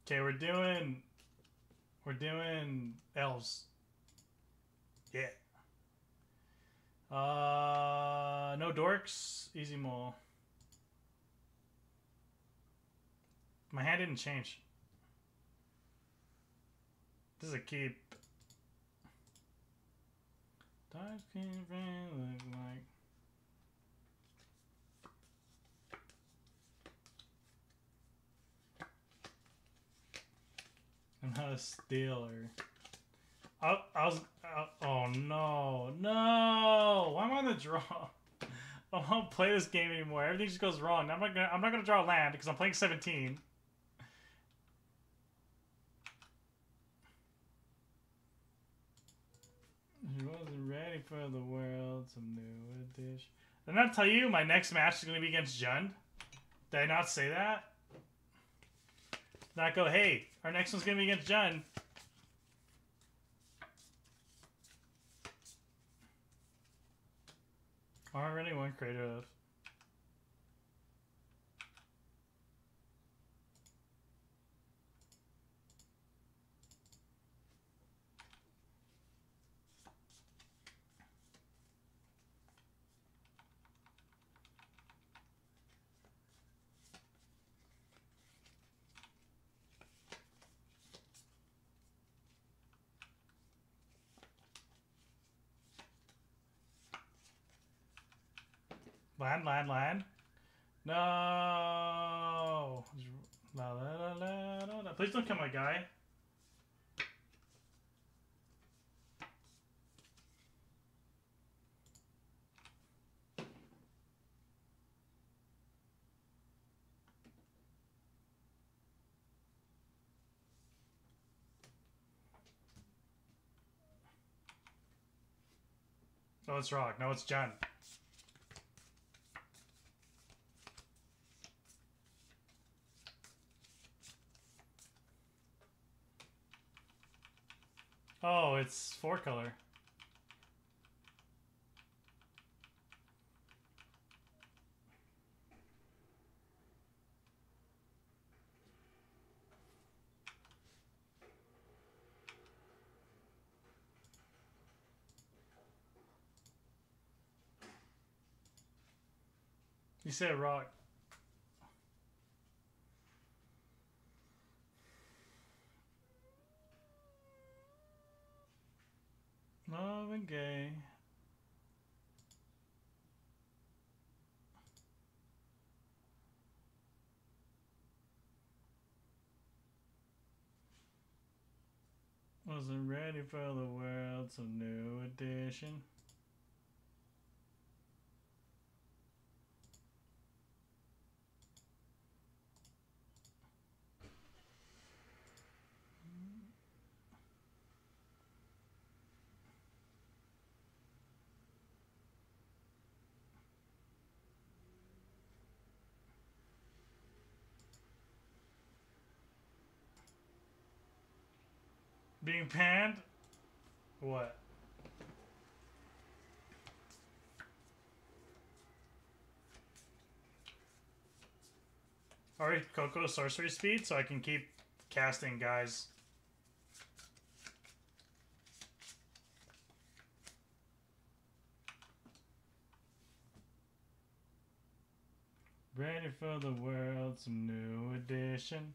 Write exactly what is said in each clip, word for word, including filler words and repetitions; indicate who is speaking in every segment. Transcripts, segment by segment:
Speaker 1: Okay, we're doing... We're doing elves. Yeah. Uh, no dorks. Easy mole. My hand didn't change. This is a keep. Dice can't look like. I'm not a stealer. I, I was. I, oh no, no! Why am I on the draw? I won't play this game anymore. Everything just goes wrong. I'm not gonna. I'm not gonna draw land because I'm playing seventeen. He wasn't ready for the world. Some new edition. Did I not tell you my next match is gonna be against Jund? Did I not say that? Not go. Hey, our next one's gonna be against Jund. Already one creative. Land, land, land. No. La, la, la, la, la, la. Please don't kill my guy. No, it's Rock. No, it's Jund. Oh, it's four color. You said Rock. Love and gay. Wasn't ready for the world, some new edition. Being panned? What? Alright, Coco sorcery speed, so I can keep casting guys. Ready for the world, some new edition.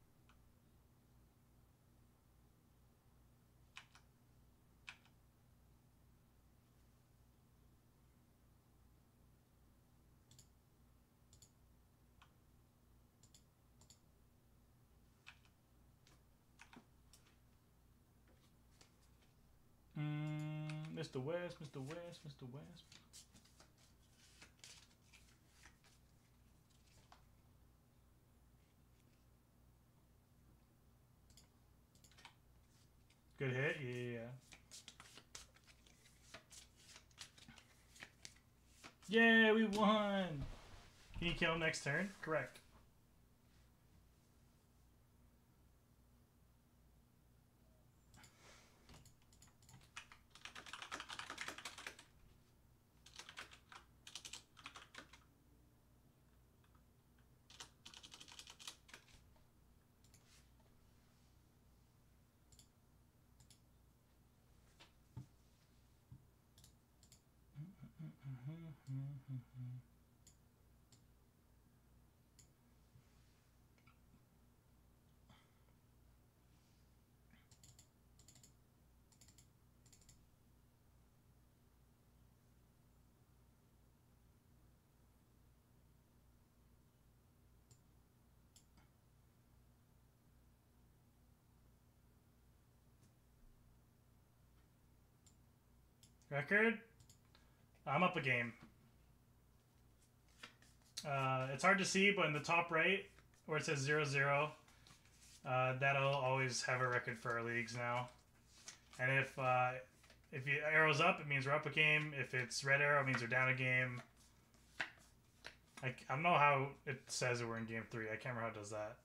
Speaker 1: Mm, Mister West, Mister West, Mister West. Good hit, yeah. Yeah, we won! Can you kill him next turn? Correct. Record? I'm up a game. Uh, it's hard to see, but in the top right, where it says zero zero, uh, that'll always have a record for our leagues now. And if uh, if you arrows up, it means we're up a game. If it's red arrow, it means we're down a game. I, I don't know how it says that we're in game three. I can't remember how it does that.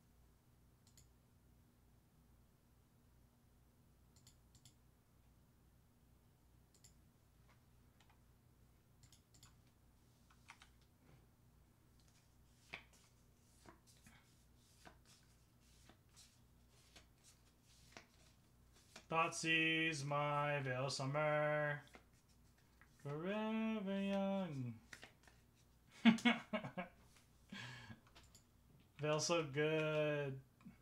Speaker 1: Thoughtseize my veil summer, forever young. Veil so good.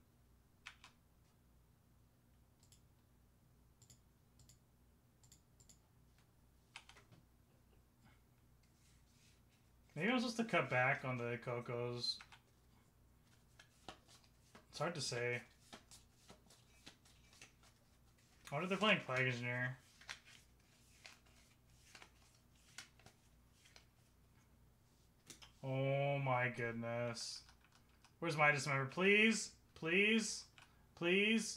Speaker 1: Maybe I'm supposed to cut back on the Cocos. It's hard to say. I wonder if they're playing Plague Engineer. Oh my goodness. Where's my dismember? Please? Please? Please?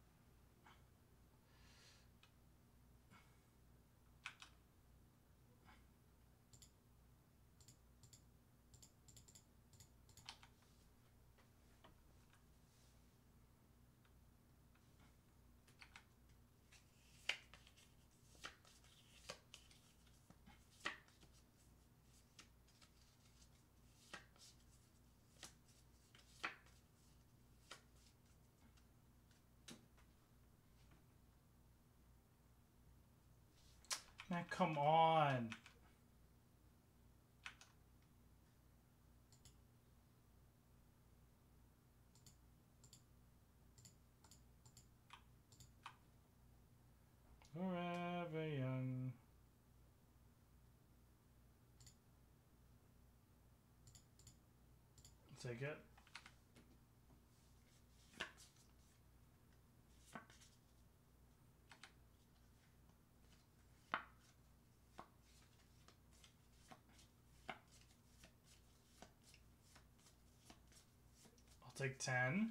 Speaker 1: Man, come on. Forever young. Take it. I'll take ten.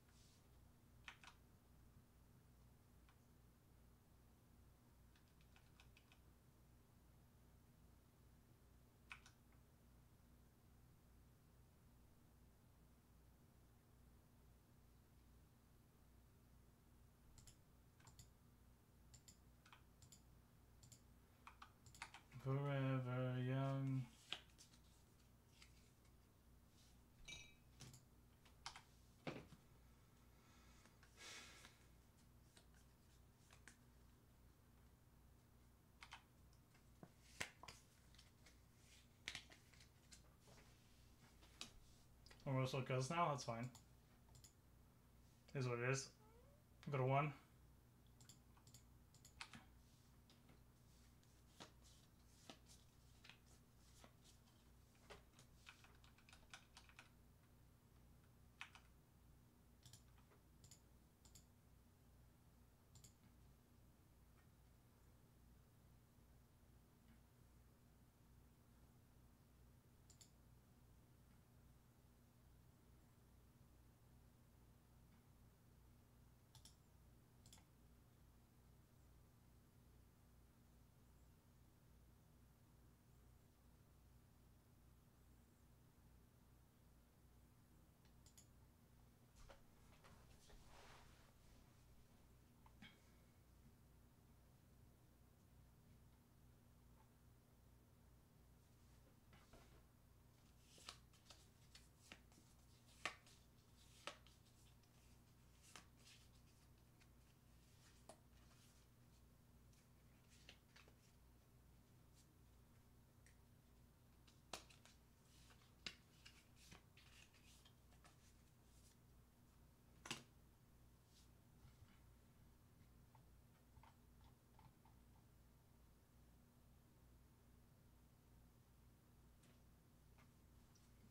Speaker 1: Forever young. Almost what goes now, that's fine. Is what it is. Go to one.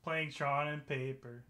Speaker 1: Playing Tron and paper.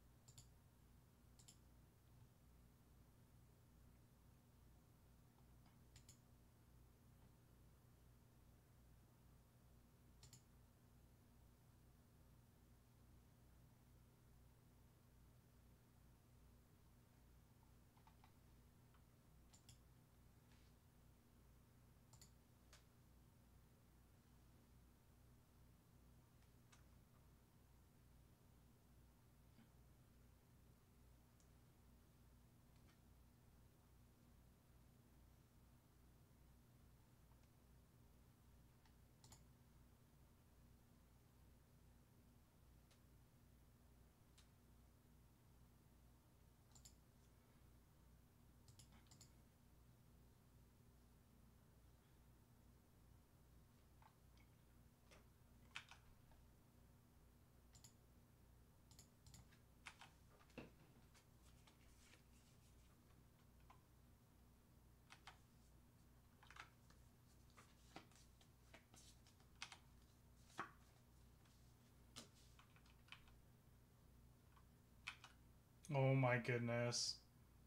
Speaker 1: Oh my goodness.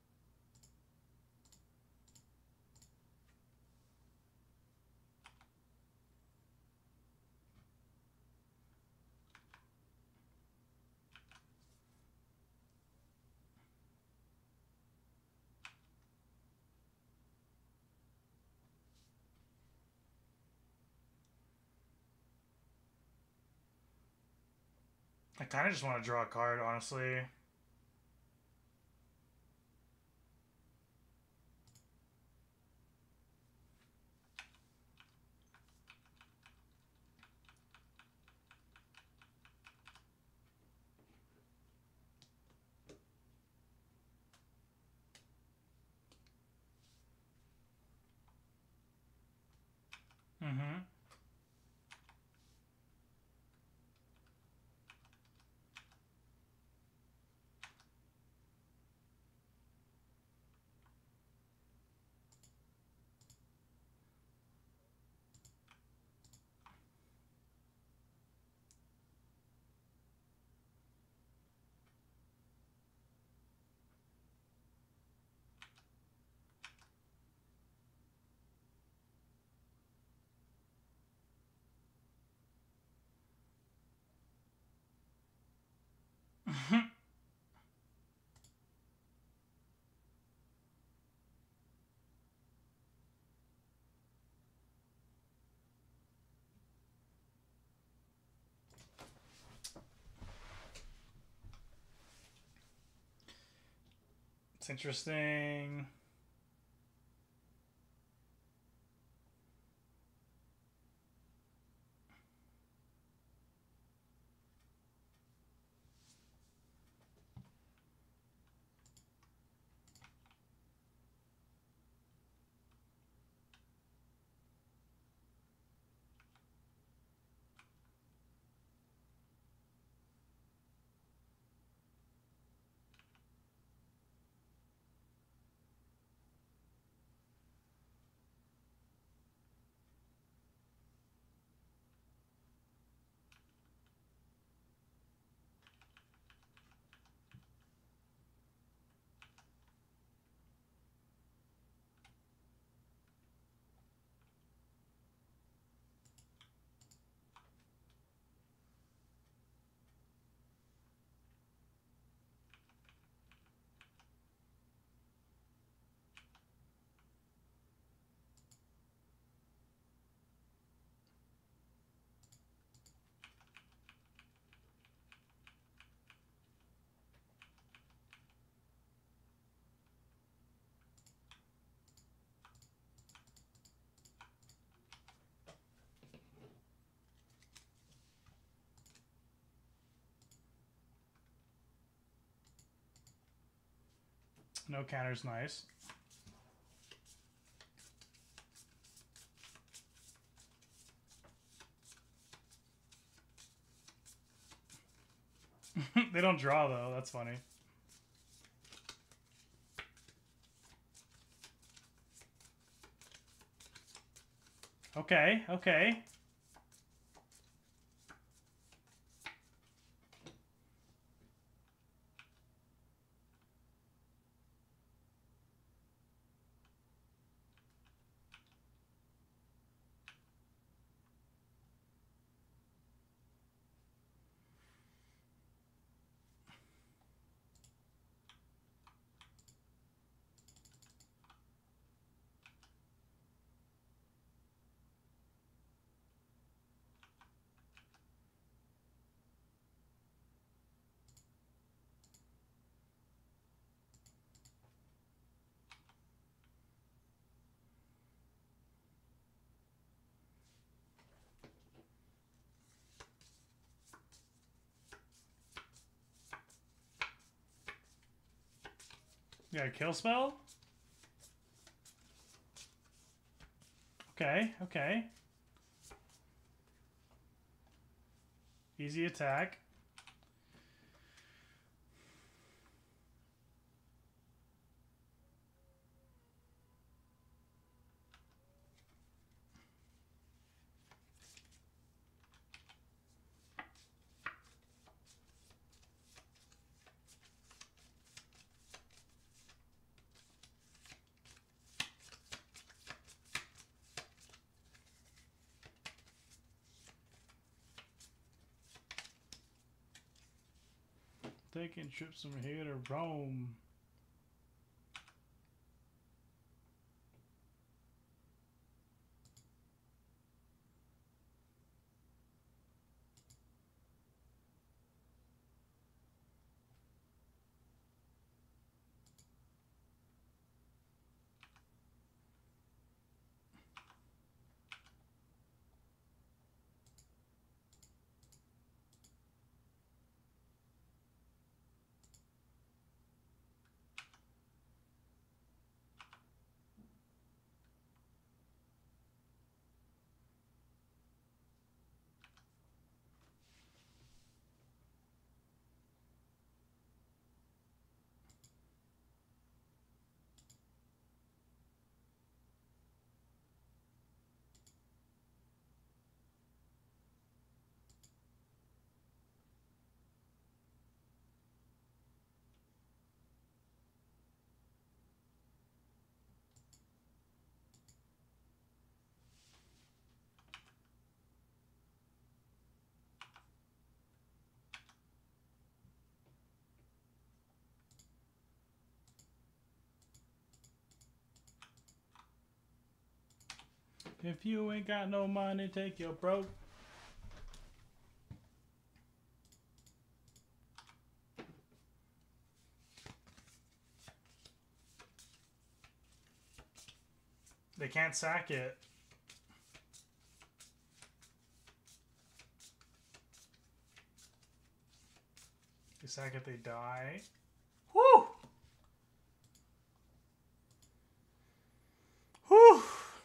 Speaker 1: I kind of just want to draw a card, honestly. Mm-hmm. It's interesting. No counter's nice. They don't draw, though. That's funny. Okay, okay. You got a kill spell? Okay, okay. Easy attack. Taking trips from here to Rome. If you ain't got no money, take your broke. They can't sack it. They sack it, they die. Whew! Whew!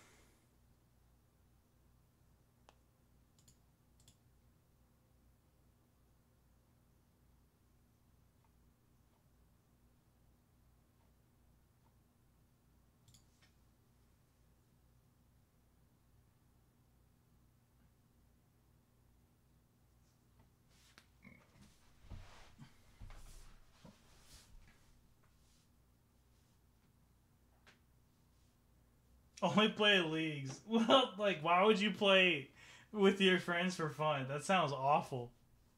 Speaker 1: Only play leagues. Well, like, why would you play with your friends for fun? That sounds awful.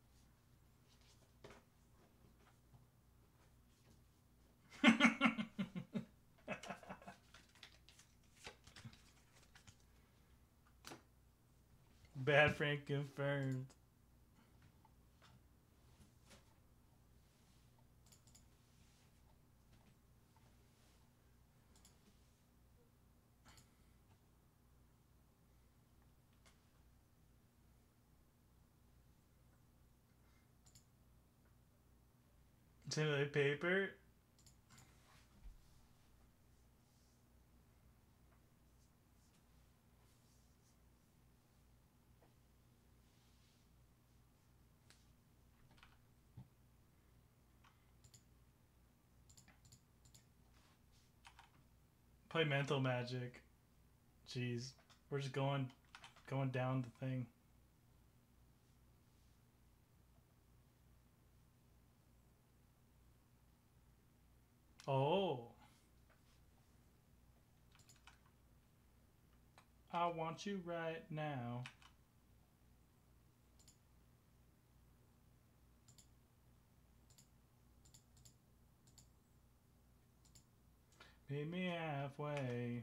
Speaker 1: Bad friend confirmed. Simulate paper. Play mental magic. Jeez. We're just going going down the thing. Oh. I want you right now. Meet me halfway.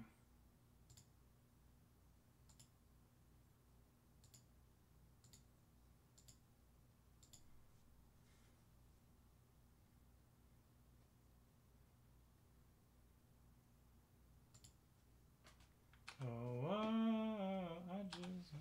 Speaker 1: Oh, oh, I just...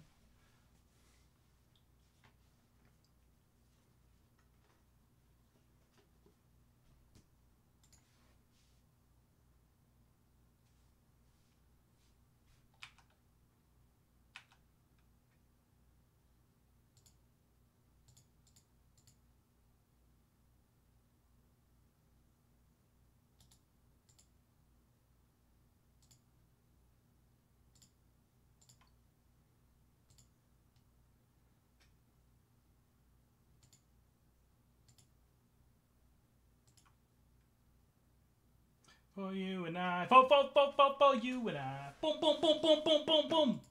Speaker 1: For you and I. For, for, for, for, for you and I. Boom, boom, boom, boom, boom, boom, boom.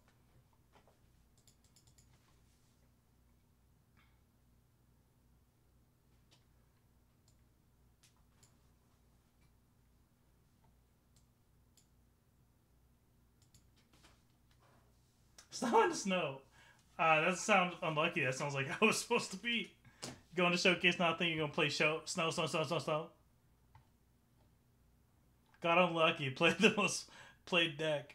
Speaker 1: Snow in the snow. Uh, that sounds unlucky. That sounds like I was supposed to be. Going to showcase, not thinking you're going to play show. Snow, snow, snow, snow, snow. Got unlucky. Played the most played deck.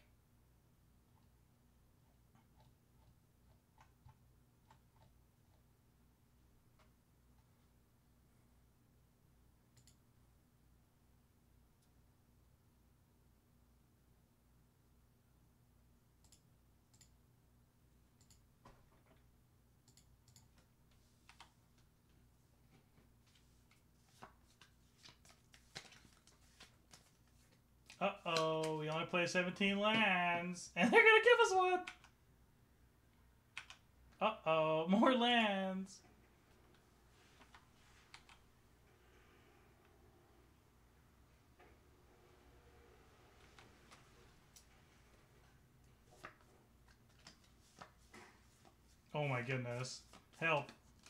Speaker 1: Uh-oh, we only play seventeen lands. And they're gonna give us one! Uh-oh, more lands. Oh my goodness. Help.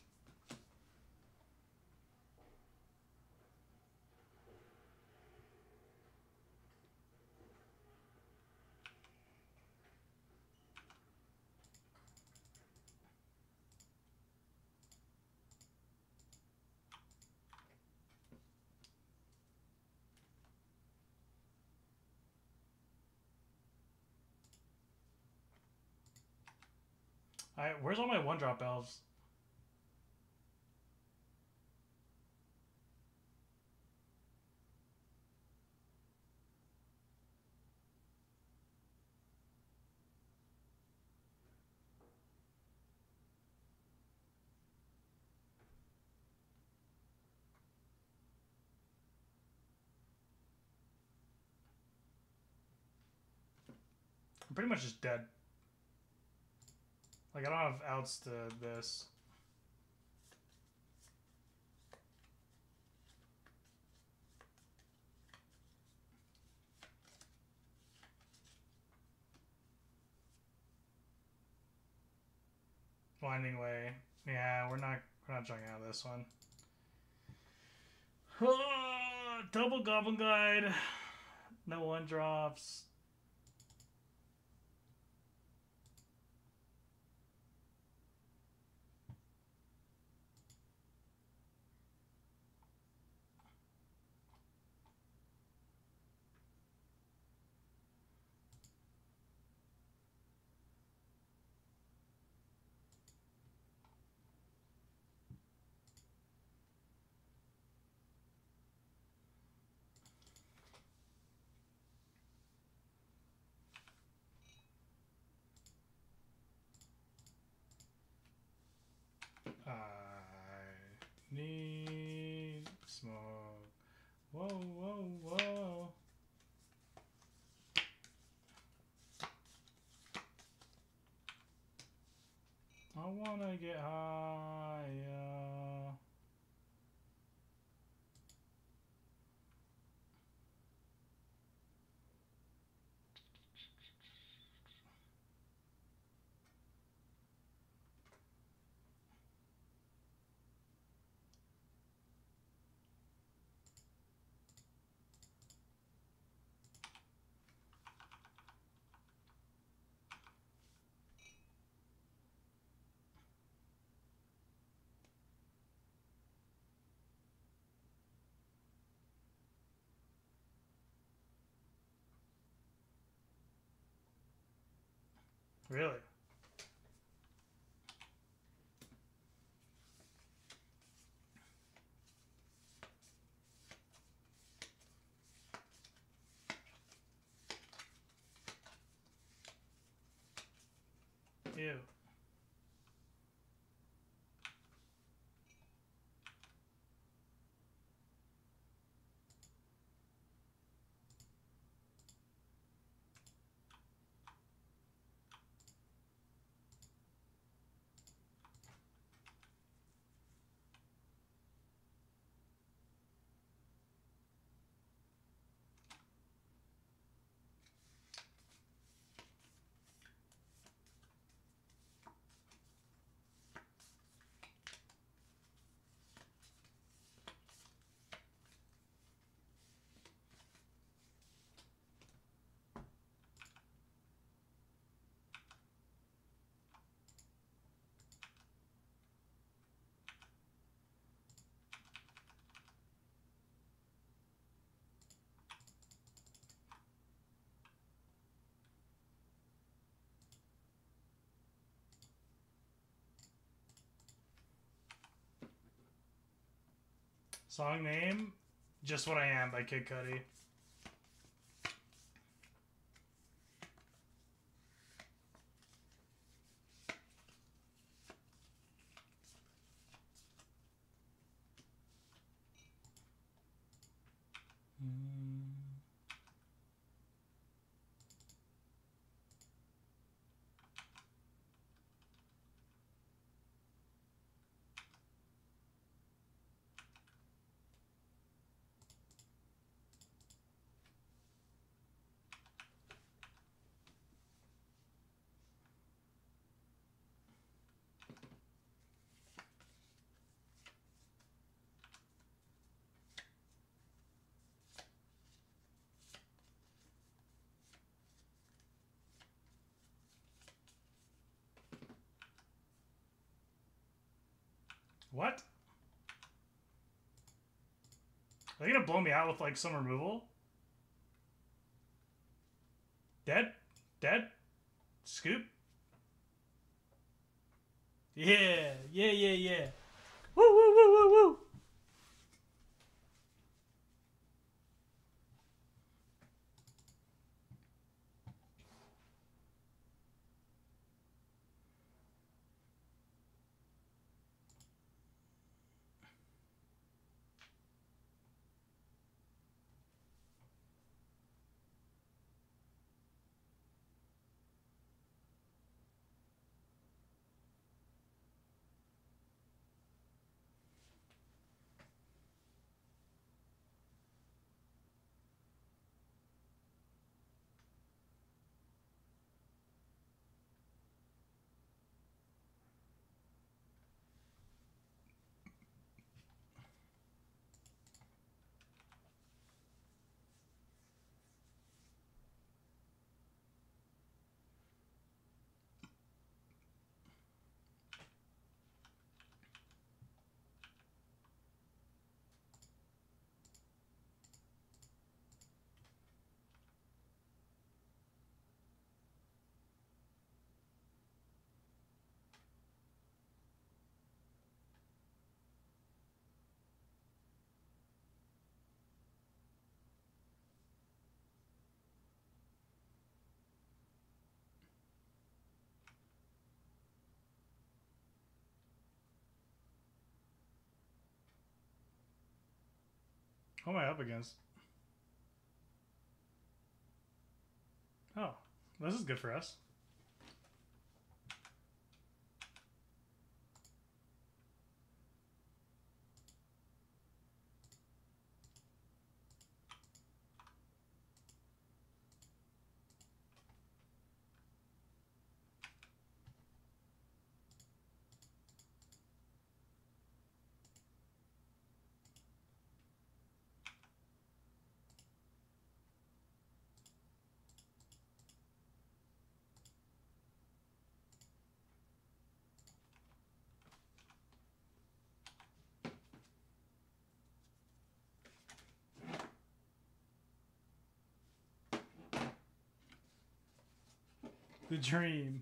Speaker 1: Alright, where's all my one-drop elves? I'm pretty much just dead. Like, I don't have outs to this. Winding Way. Yeah, we're not we're not jumping out of this one. Oh, double Goblin Guide. No one drops. I need smoke. Whoa, whoa, whoa. I wanna get higher. Really? Ew. Song name, Just What I Am by Kid Cudi. What? Are they gonna blow me out with like some removal? Dead? Dead? Scoop? Yeah, yeah, yeah, yeah. Woo, woo, woo, woo, woo. Who am I up against? Oh, this is good for us. The dream.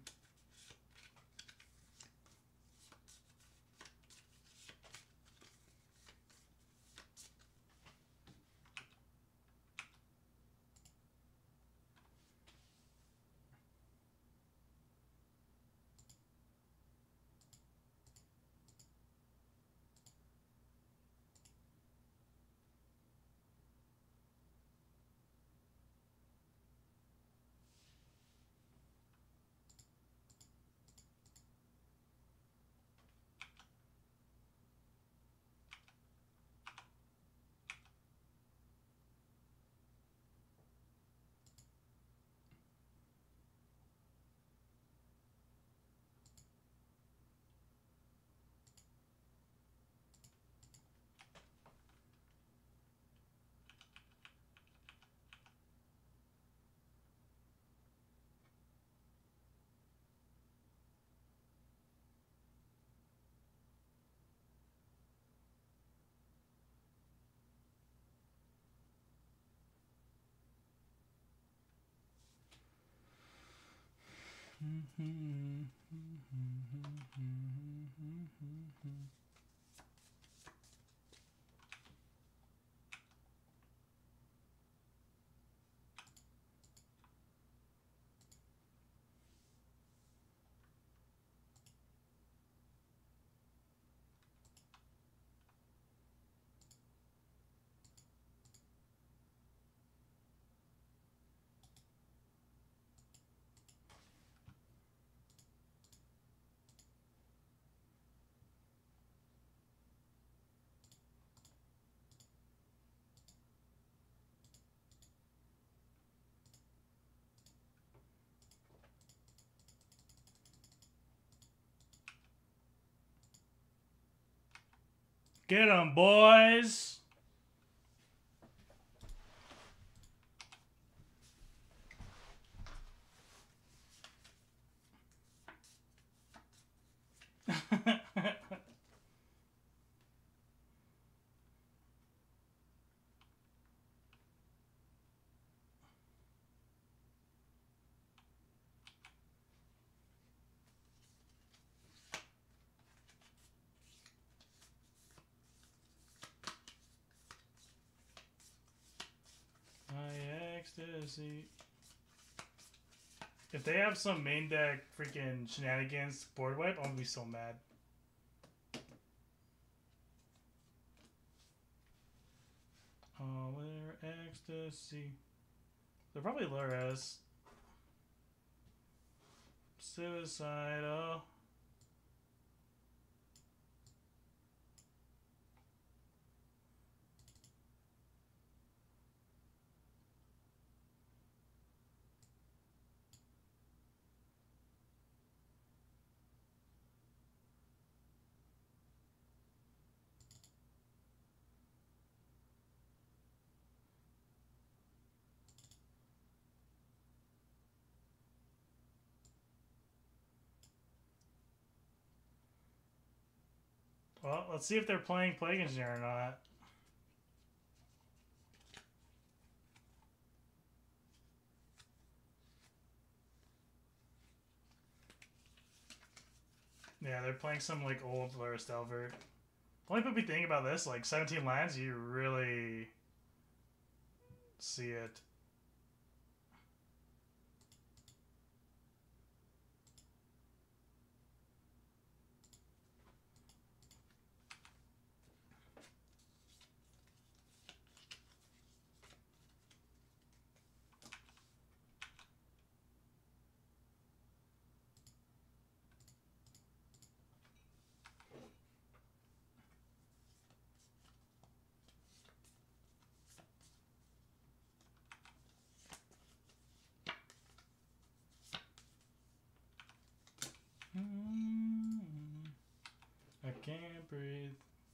Speaker 1: Get 'em, boys! My ecstasy. If they have some main deck freaking shenanigans board wipe, I'm gonna be so mad. Oh, their ecstasy. They're probably low res. Suicidal. Well, let's see if they're playing Plague Engineer or not. Yeah, they're playing some like old Luris Delver. The only big thing about this, like seventeen lands, you really see it. Mm-hmm. I can't breathe.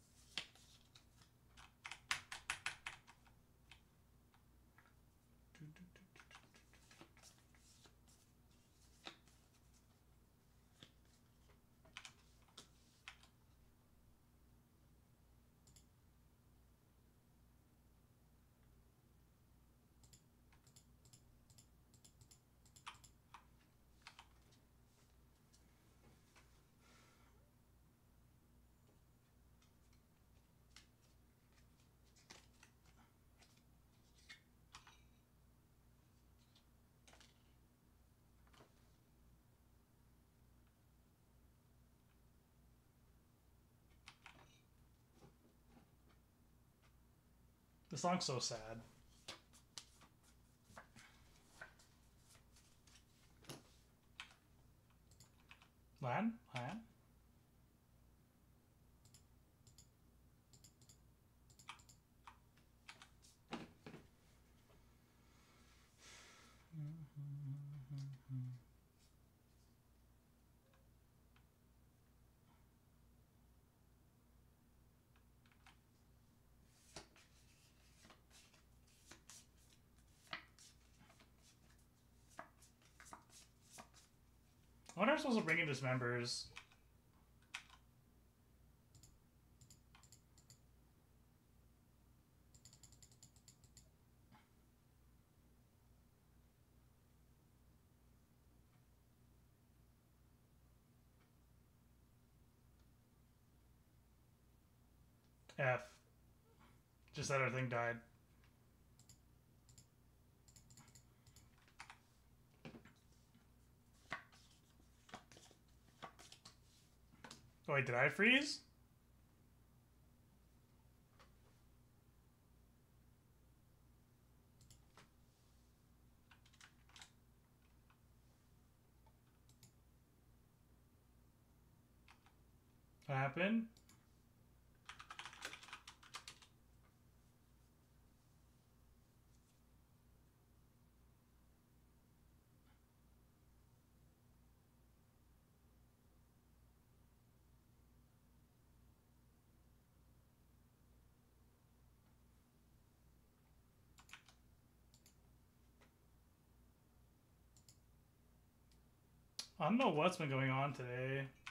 Speaker 1: This song's so sad. Lan? Lan? I wonder if I'm supposed to bring in dismembers. F. Just that our thing died. Oh wait, did I freeze? What happened? I don't know what's been going on today.